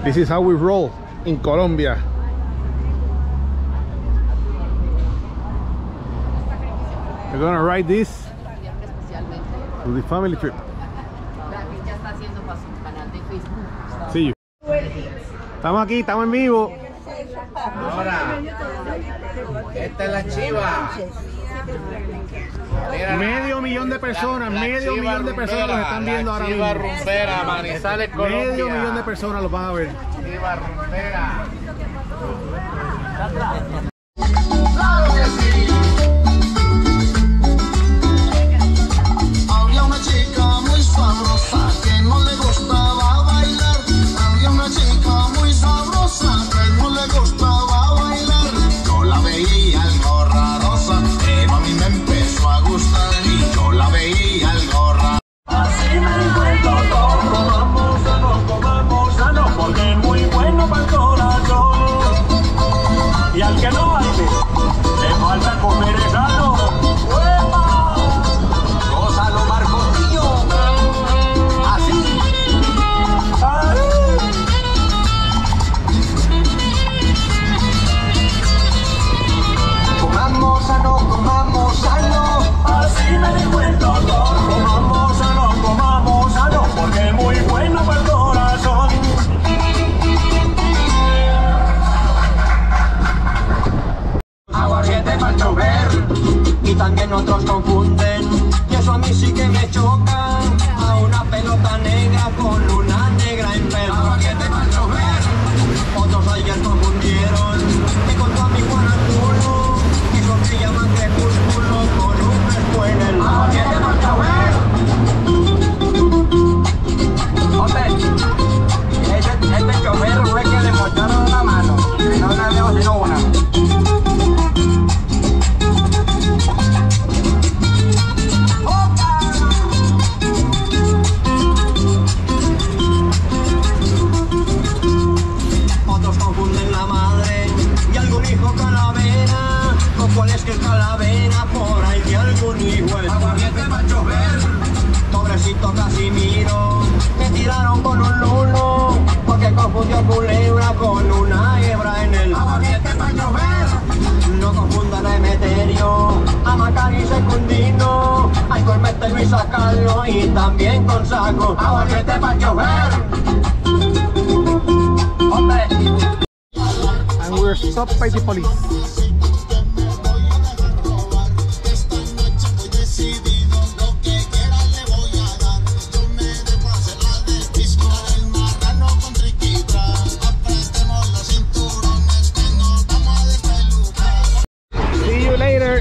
This is how we roll in Colombia. We're gonna ride this to the family trip. See you. Estamos aquí, estamos en vivo. Ahora, esta es la chiva. Mira, Medio millón de personas, medio millón de personas los están viendo ahora mismo. Chiva rumbera, Manizales, Colombia. Medio millón de personas los van a ver. Chiva rumbera. Había una chica muy sabrosa que no le gustaba bailar. Había una chica muy sabrosa que no le gustaba bailar. Yo la veía algo rarosa, pero a mí me empezó a gustar y yo la veía algo raro. Así me di cuenta todo, comamos sano, porque es muy bueno para el corazón. Y al que no baile, le falta comer sano. ¡Uepa! Gózalo, Marcotillo. Así. ¡Ay! Comamos sano. Así me di cuenta todo. Comamos sano, porque es muy bueno para el corazón. Aguardiente para chover, y también otros confunden, y eso a mí sí que me choca, a una pelota negra con una negra en pelo. Aguardiente para chover, otros ayer confundieron, que con tu amigo Anatulo, eso que llaman crepúsculo con un fresco en el mar. Aguardiente para chover. Este chofer fue que le mocharon una mano, y no una dedo sino una. Otros confunden la madre y algún hijo calavera, con cuál es que es calavera por ahí de algún hijo. Aguardiente para chofer. Pobrecito Casimiro, me tiraron con un lulo, porque confundió culebra con una hebra en el aguardiente para chofer. No confundan a Emeterio, a Macario y Secundino, hay con meterlo y sacarlo y también con saco. Aguardiente para chofer. Hombre. And we're stopped by the police. See you later.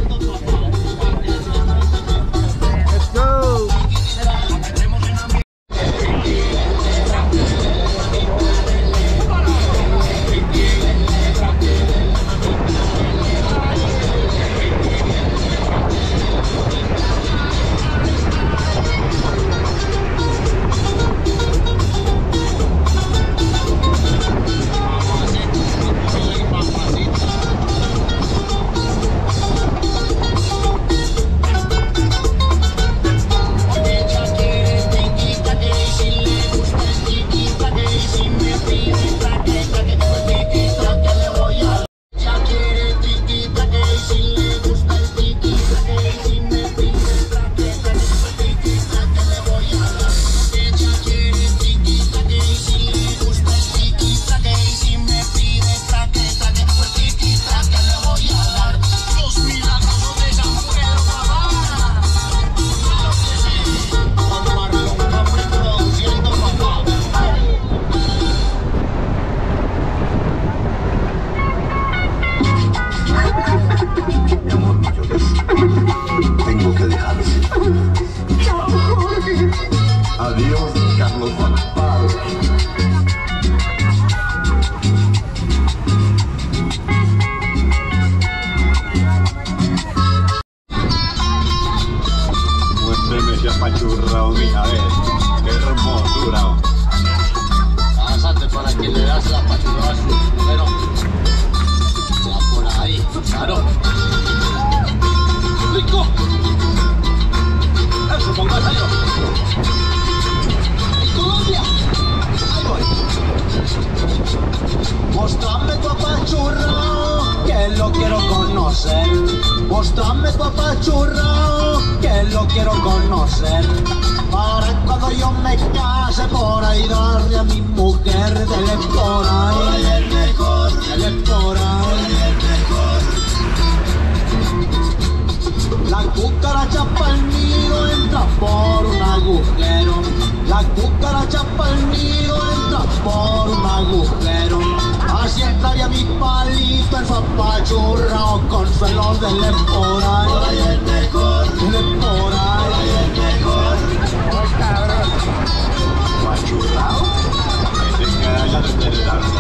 Let's go. Tengo que dejarse. Chao, Jorge. Adiós, Carlos Juan Pablo. Muéstreme ese apachurrado, mija, a ver. Qué hermosura. Pásate para que le das la apachurrada a su mujer. Ya por ahí, claro. ¡Rico! ¡Eso, pongas ahí! ¡En Colombia! ¡Ahí voy! Mostrame tu apachurrao, que lo quiero conocer. Para cuando yo me case, por ahí darle a mi mujer. Dele por ahí, el mejor, dele por ahí, el mejor. La cucaracha pa'l nido entra por un agujero. La cucaracha pa'l nido entra por un agujero. Así entraría mi palito en su apachurrao, consuelo. Dele por ahí, el mejor, dele por ahí, el mejor. Apachurrao, ese que haya de tenerlo.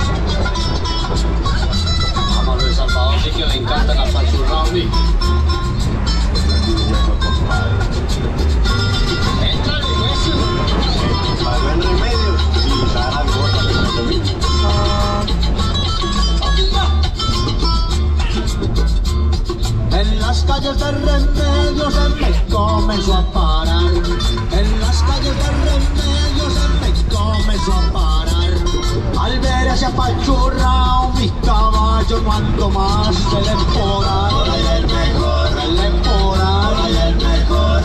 Vamos, Luis Salvador, sí que le encanta el apachurrao, ¿sí? Éntrale, pues. Para el remedio y dar algo para que no te. En las calles de Remedios se me comenzó a parar. En las calles de Remedios se me comenzó a parar. Al ver ese apachurrao, mis caballos no ando más. Dele por ahí, el mejor, dele por ahí, el mejor.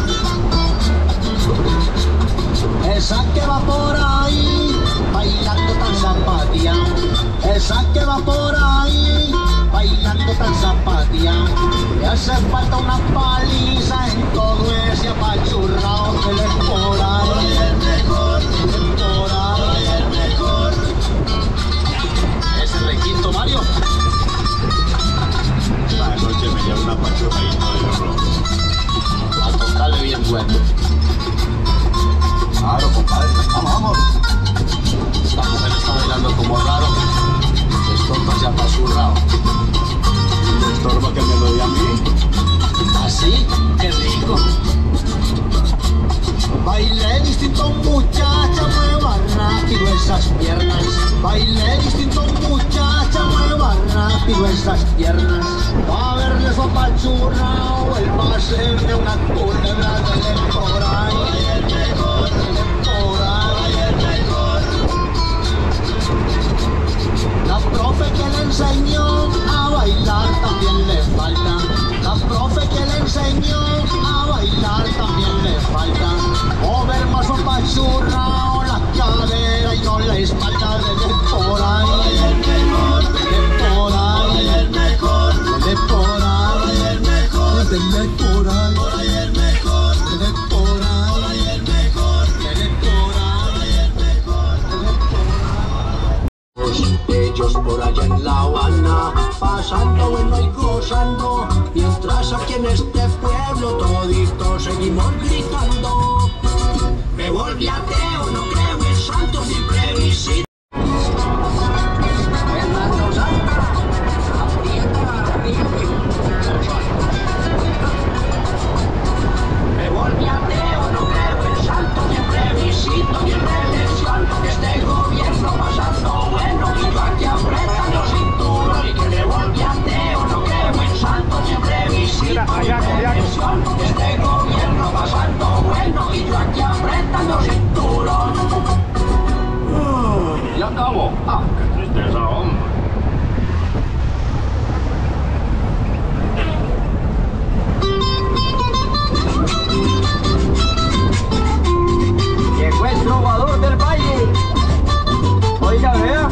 Esa que va por ahí, bailando tan zapateado. Esa que va por ahí, bailando tan zapateado. Le hace falta una paliza en todo ese apachurrao. Dele por ahí, el mejor, dele por ahí, el mejor. Ese es el quinto Mario. La noche me lleva una apachurradita de oro. A tocarle bien bueno. Claro, compadre. Vamos, vamos. La mujer está bailando como raro. Se estorba ese apachurrao. ¿Le estorba que me lo dé a mí? ¿Así? ¡Qué rico! Baile distinto, muchacha, mueva rápido esas piernas. Baile distinto, muchacha, mueva rápido esas piernas. Va a verle su apachurrao, él va a hacerle una culebra. Dele por ahí, el mejor, dele por ahí, el mejor. La profe que le enseñó a bailar también le falta. La profe que le enseñó a bailar también le falta. Mover más su apachurrao, la cadera y no la espalda. Dele por ahí, el mejor, dele por ahí, el mejor, dele por ahí, el mejor, dele por ahí, el mejor, dele por ahí, el mejor, dele por ahí, el mejor, dele por ahí. Ellos por allá en La Habana, pasando bueno y gozando, mientras aquí en este pueblo toditos seguimos gritando. Me volví ateo, no creo en santos ni plebiscito. Me volví ateo, no creo en santos ni plebiscito ni en reelección, que este gobierno pasando bueno y yo aquí apretando cinturón. Y que me volví ateo, no creo en santos ni en plebiscito ni en reelección, que este gobierno pasando bueno y yo aquí apretando cinturón. Ya acabó. Ah, qué tristeza, hombre. Llegó el trovador del valle. Oiga, vea.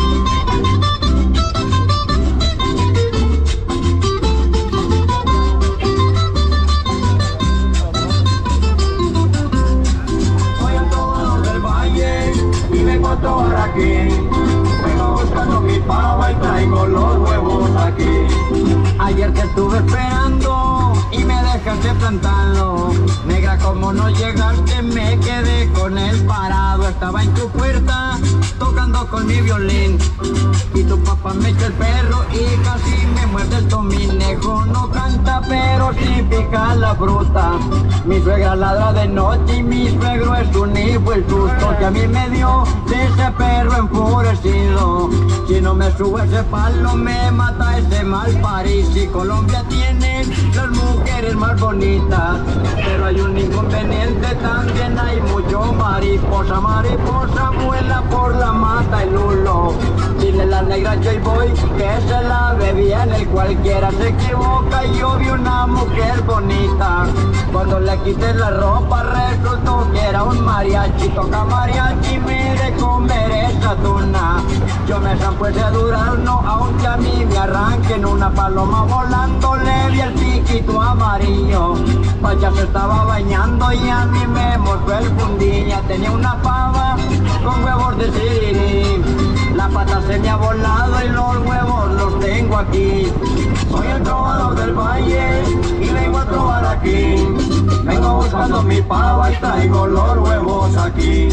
Soy el trovador del valle y vengo a trobar aquí. Vengo buscando mi pava y traigo los huevos aquí. Ayer te estuve esperando y me dejaste plantado. Negra, como no llegaste, me quedé con él parado. Estaba en tu puerta tocando con mi violín y tu papá me echó el perro y casi me muerde el tominejo. No canta pero sí pica la fruta. Mi suegra ladra de noche y mi suegro es un hijo el susto que a mí me dio de ese perro enfurecido. Si no me sube ese palo me mata ese mal París. Y Colombia tiene las mujeres más bonitas, pero hay un inconveniente, también hay mucho mariposa. Mariposa vuela por la mata el lulo. Dile la negra yo voy, que se la ve bien, el cualquiera se equivoca. Yo vi una mujer bonita, cuando le quité la ropa resultó que era un mariachi. Toca mariachi, mire comer esa tuna. Yo me zampo ese durazno, aunque a mí me arranquen una paloma volando. Le vi el piquito amarillo, Pacha se estaba bañando y a mí me mostró el fundilla. Tenía una pava con huevos de sirirí, la pata se me ha volado y los huevos los tengo aquí. Soy el trovador del valle y vengo a trobar aquí. Vengo buscando mi pava y traigo los huevos aquí.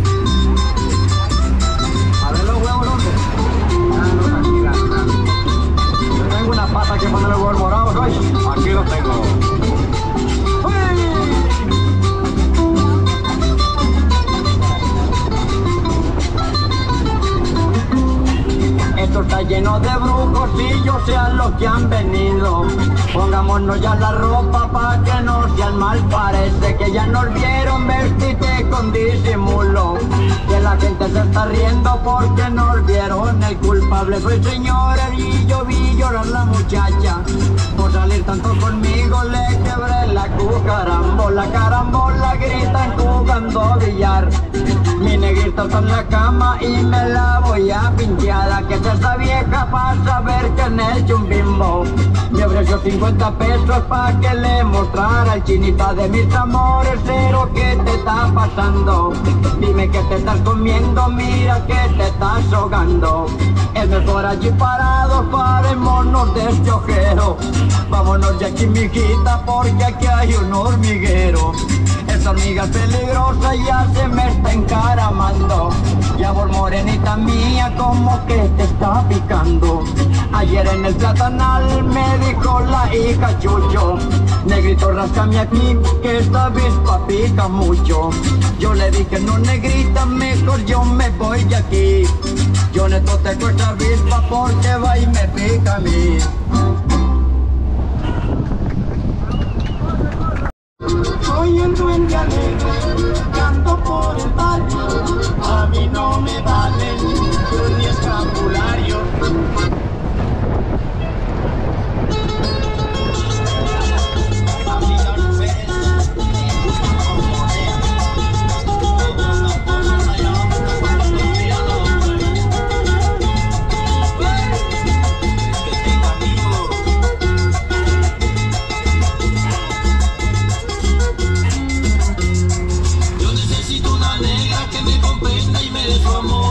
A ver los huevos, ¿dónde? Yo tengo una pata que ponerle huevos morados hoy. Aquí los tengo. Esto está lleno de brujos y yo sé a los que han venido. Pongámonos ya la ropa pa' que no sean mal. Parece que ya nos vieron vestirte con disimulo. Que la gente se está riendo porque nos vieron. El culpable fue el señor y yo vi llorar la muchacha. Por salir tanto conmigo le quebré la carambola gritan jugando billar. Mi negrita está en la cama y me la voy a pinchear. Que es esta vieja para saber que han hecho un bimbo. Me ofreció 50 pesos pa' que le mostrara el chinita de mis amores. Pero ¿qué te está pasando? Dime que te estás comiendo, mira que te estás ahogando. Es mejor allí parados, parémonos de este ojero. Vámonos de aquí, mijita, porque aquí hay un hormiguero. Esta hormiga es peligrosa, ya se me está encaramando. Ya por morenita mía, como que te está picando. Ayer en el platanal me dijo la hija Chucho: negrito, ráscame aquí, que esta avispa pica mucho. Yo le dije: no, negrita, mejor yo me voy de aquí. Yo no toco esta avispa porque va y me pica a mí. Soy el duende alegre, canto por el barrio. A mí no me valen ni escapulario. A mí las mujeres me gustan como morenas. Ellas no ponen allá cuando míralo. Que tenga amigos. Yo necesito una negra que me comprenda y me dé su amor.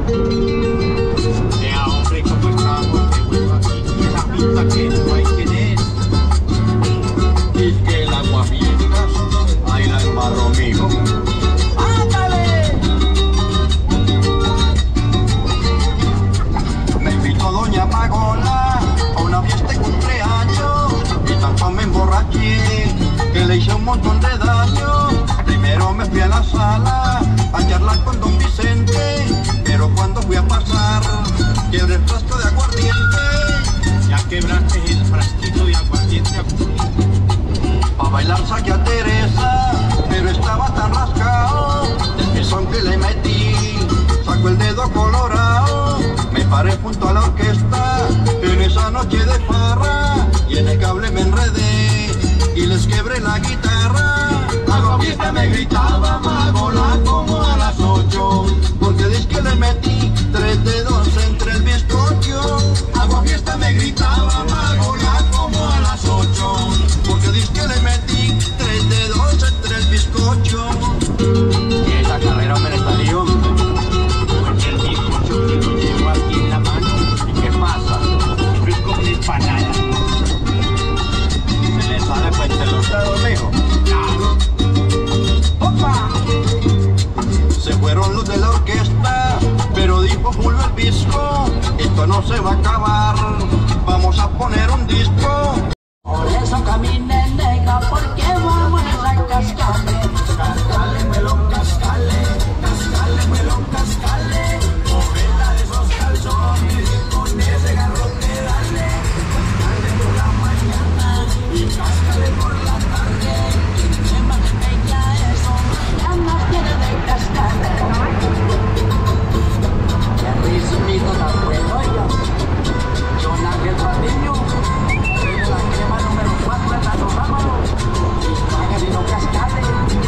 Vea, hombre, cómo estamos de vuelta aquí. Y esa pinta que no hay quien es. Y que el aguafiestas, ahí la embarró, mijo. Me invitó doña Pagola a una fiesta de cumpleaños y tanto me emborraché que le hice un montón de daño. Primero me fui a la sala a charlar con don Vicente, pero cuando fui a pasar quebré el frasco de aguardiente. Ya quebraste el frasquito de aguardiente, Pa' bailar saqué a Teresa, pero estaba tan rascado del pisón que le metí. Sacó el dedo colorado, me paré junto a la orquesta en esa noche de farra y en el cable me enredé y les quebré la guitarra. Aguafiesta me gritaba Magola como a las 8, porque dice que le metí 3 dedos entre el bizcocho. Aguafiesta me gritaba Magola como a las 8, porque dice que le metí 3 dedos entre el bizcocho. y esa carrera me la estaría. Porque el bizcocho que lo llevo aquí en la mano. ¿Y qué pasa? No es como una empanada. Se le sale pues entre los dedos, mijo. Se fueron los de la orquesta, pero dijo Julio el Visco, esto no se va a acabar, vamos a poner un disco. Por eso camine negra, porque vamos a cascarle. Cascarle, melón, cascarle. Cascarle, melón, cascarle. Movela de esos calzones y con ese garrote dale. Cascarle por la mañana y cascarle por la tarde. Que más de peña eso, ganas tiene de cascarle. Ya risumito la puedo yo. John Ángel Patiño. La crema número 4 en la Romámalo y paga de no cascale.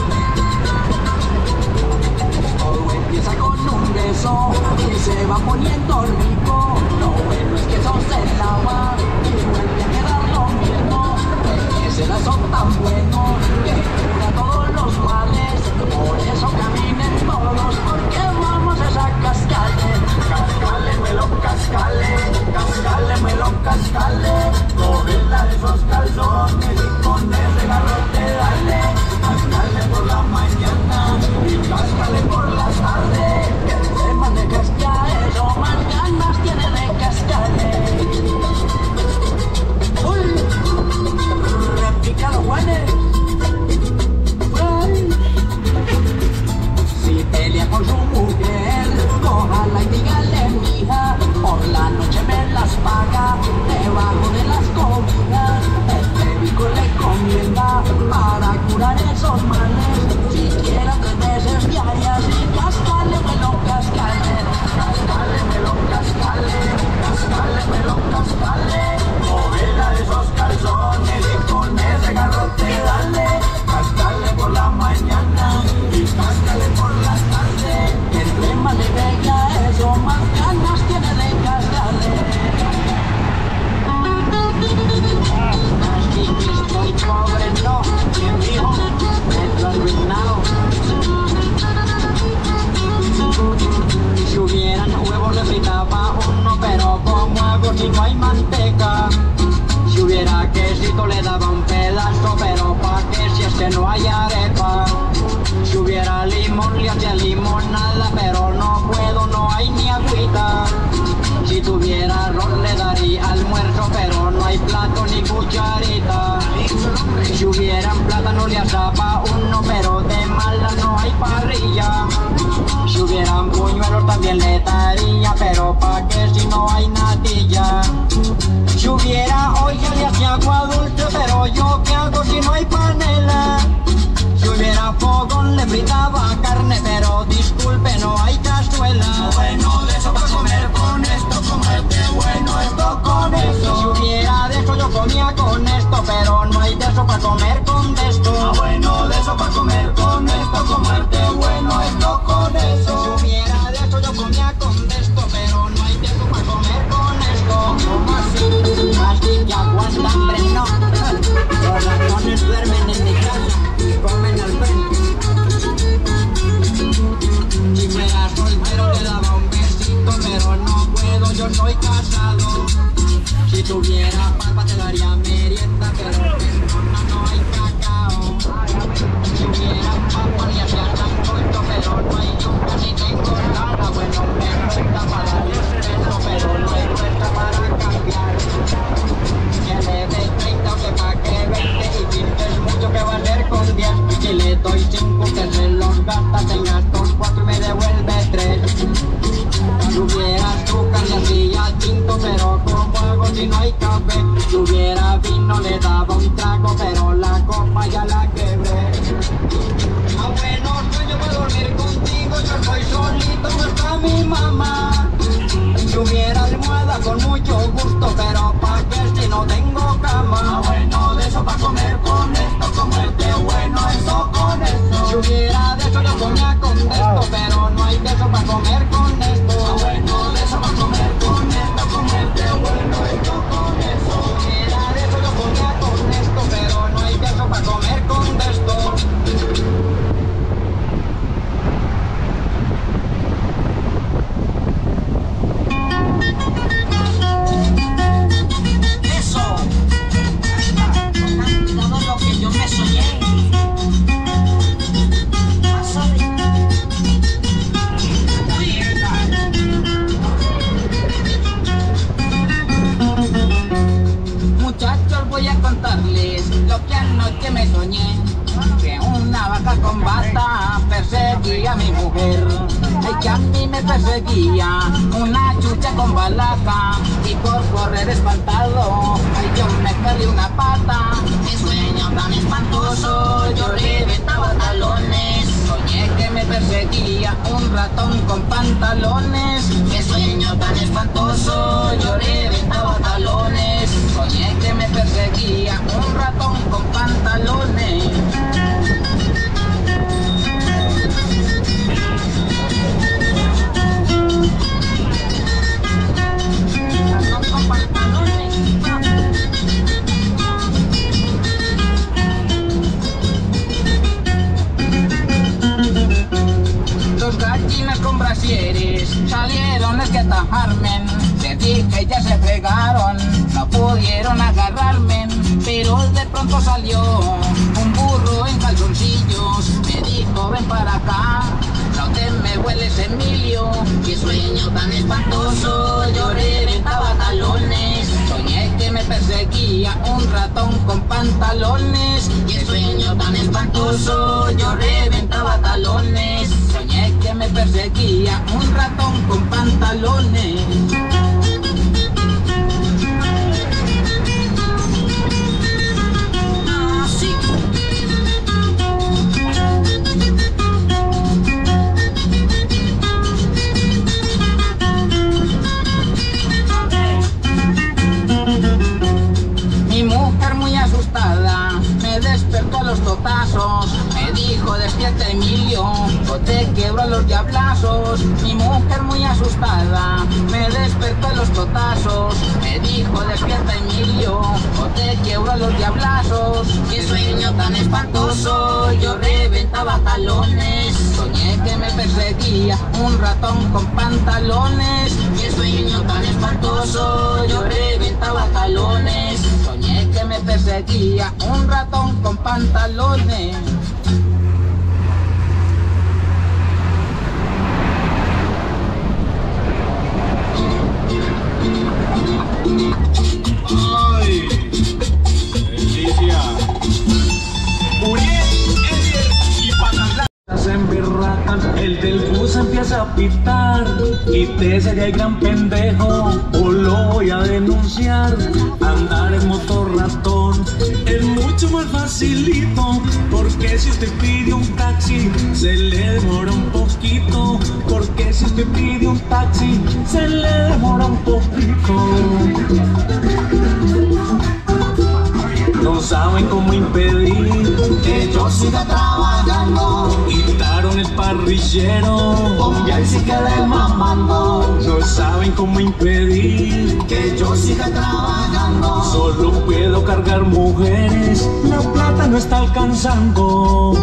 Todo empieza con un beso y se va poniendo rico. Lo bueno es que eso se lava y vuelve a quedar lo mismo. Ese lazo tan bueno que cura todos los males. Por eso caminen todos porque vamos a cascale. Cascale, melón, cascale. Cascale, melón, cascale. Cógela de esos calzones y con ese garrote dale. Cascale por la mañana y cascale por la tarde. Que entre más de cascar eso, más ganas tiene de cascarle. ¡Uy! Repica los guanes. Si pelea con su mujer, cójala y dígale, mija, por la noche me las paga debajo de las cobijas. El médico le comienda para curar esos males. Si quiera 3 veces diarias y cascale, melón, cascale. Cascale, melón, cascale. Cascale, melón, cascale. Movela de esos calzones y con ese garrote dale. Cascale por la mañana y cascale por la tarde. Entre más le pega eso, más ganas tiene de cascarle. Así que estoy pobre, no, bien viejo, me lo arruinado. Si hubieran huevos le fritaba uno, pero como hago si no hay manteca? Si hubiera quesito le daba un pedazo, pero pa' qué si es que no hay arepa. Si hubiera limón le hacía limonada, pero no puedo, no hay ni agüita. Si tuviera arroz le daría almuerzo, pero no hay plato ni cucharita. Si hubiera plátano le asaba uno, pero de mala no hay parrilla. Si hubieran buñuelos también le daría, pero pa' qué si no hay natilla. Si hubiera olla le hacía agua dulce, pero yo qué hago si no hay panela. Si hubiera fogón le fritaba carne, pero disculpe no hay cazuela. Bueno de eso para comer con esto, comerte bueno esto con eso. Si hubiera de eso yo comía con esto, pero no hay de eso para comer con esto. Bueno de eso para comer con esto, comerte bueno esto con eso. Si hubiera de eso yo comía con esto, pero no hay de eso para comer con esto. ¿Cómo así? Así que aguanta hambre no. Los ratones duermen en mi casa y comen al frente. Si fuera soltero le daba un besito. estoy casado. Si tuviera papa te daría merienda, pero en Roma no hay cacao. Si hubiera papa ni hacía tan corto, pero no hay yuca ni tengo nada. Bueno, me cuesta para darle respeto, pero no hay cuenta para cambiar. Que le dé 30 o que pague 20 y 20 es mucho que valer con 10. Y si le doy 5 que se los gasta, se gastó 4 y me devuelve 3. Si hubiera azúcar le hacía tinto, pero como hago si no hay café? Si hubiera vino le daba un trago, pero la copa ya la quebré. A buenos sueños voy a dormir contigo, yo estoy solito, no está mi mamá. Si hubiera almohada con mucho gusto, pero pa' que si no tengo cama. Bueno, de eso pa' comer con esto, comerte bueno, eso con esto. Si hubiera de eso yo comía con esto, pero no hay de eso pa' comer con esto. Bueno, de eso pa' comer con esto, comerte bueno, esto con eso. Si hubiera de eso yo comía con esto, pero no hay de eso pa' comer con esto. Muchachos, voy a contarles lo que anoche me soñé. Que una vaca con bata perseguía a mi mujer. Que a mí me perseguía una chucha con balaca. Y por correr espantado, ay, yo me perdí una pata. Qué sueño tan espantoso, yo reventaba talones. Soñé que me perseguía un ratón con pantalones. Qué sueño tan espantoso, yo reventaba talones. Soñé que me perseguía un ratón con pantalones. Ratón con pantalones. Dos gallinas con brasieres salieron a atajarme. Les dije ya se fregaron, no pudieron agarrarme. Pero de pronto salió un burro en calzoncillos. Me dijo ven para acá, no te me hueles Emilio. Qué sueño tan espantoso, yo reventaba talones. Soñé que me perseguía un ratón con pantalones. Qué sueño tan espantoso, yo reventaba talones. Soñé que me perseguía un ratón con pantalones. Me despertó a los totazos, me dijo despierta Emilio, o te quiebro a los diablazos. Mi mujer muy asustada, me despertó a los totazos, me dijo despierta Emilio, o te quiebro a los diablazos. Qué sueño tan espantoso, yo reventaba talones. Soñé que me perseguía un ratón con pantalones. Qué sueño tan espantoso, yo reventaba talones. Soñé que me perseguía un ratón con pantalones. ¡Ay! ¡Delicia! Uriel, Edier y Patalá. Se emberracan, el del bus empieza a pitar y te sería el gran pendejo o lo voy a denunciar. Andar en motor ratón es mucho más facilito, porque si usted pide un taxi se le demora un poquito, porque si usted pide un taxi se le demora un poquito. No saben cómo impedir que yo siga trabajando. Quitaron el parrillero, y ahí sí quedé mamando. No saben cómo impedir que yo siga trabajando. Solo puedo cargar mujeres, la plata no está alcanzando.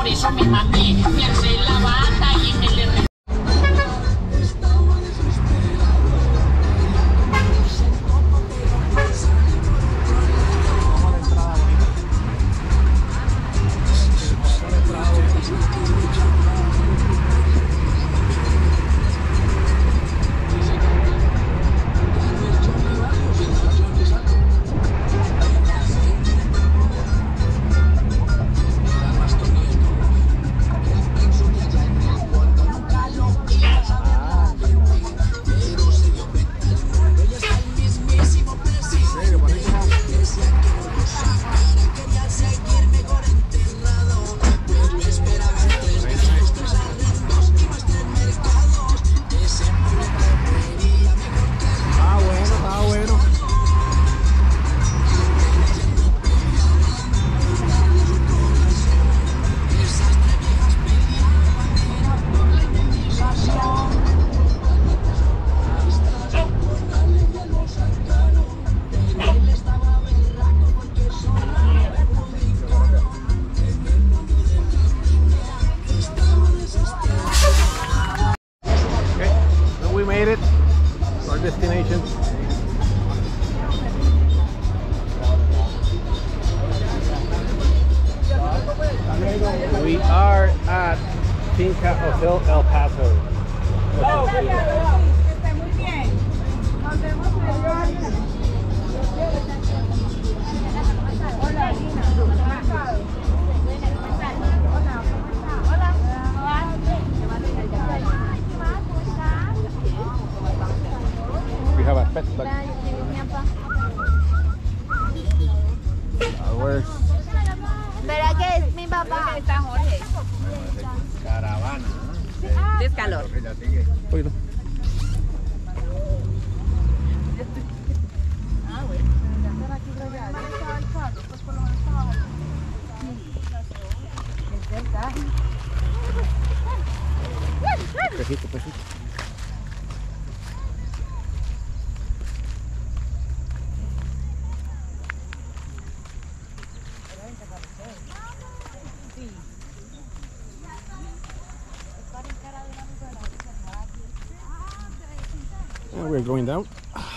por eso mi mami me hace la bata y me le... made it to our destination. We are at Finca Hotel El Paso. We have a pet bag. Where's Espera que es mi papá. Está Jorge. Caravana. Descalor. Oílo. Pesito, pesito. And we're going down.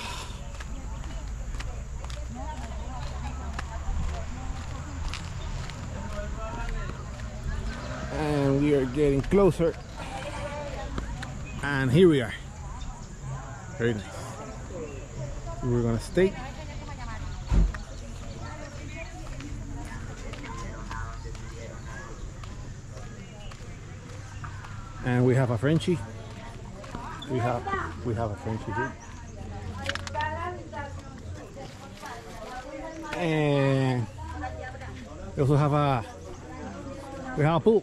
And we are getting closer. And here we are. Very nice. We're gonna stay. And we have a Frenchie. We have a Frenchie here. And we also have a pool.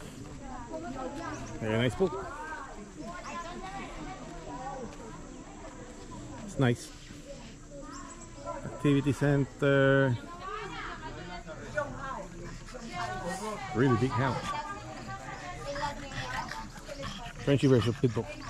Very nice pool. It's nice. Activity center. Really big house. Frenchie versus Pitbull.